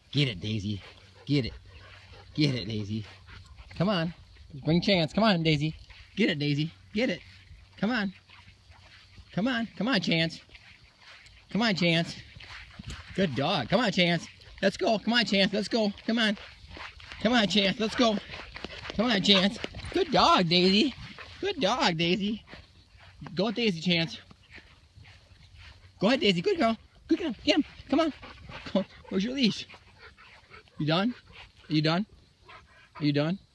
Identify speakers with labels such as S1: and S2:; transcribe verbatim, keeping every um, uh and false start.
S1: Get it, Daisy. Get it. Get it, Daisy. Come on. Bring Chance. Come on, Daisy. Get it, Daisy. Get it. Come on. Come on. Come on, Chance. Come on, Chance. Good dog. Come on, Chance. Let's go. Come on, Chance. Let's go. Come on. Come on, Chance. Let's go. Come on, Chance. Good dog, Daisy. Good dog, Daisy. Go with Daisy, Chance. Go ahead, Daisy. Good girl. Good girl. Get him. Come on. Where's your leash? You done? Are you done? Are you done?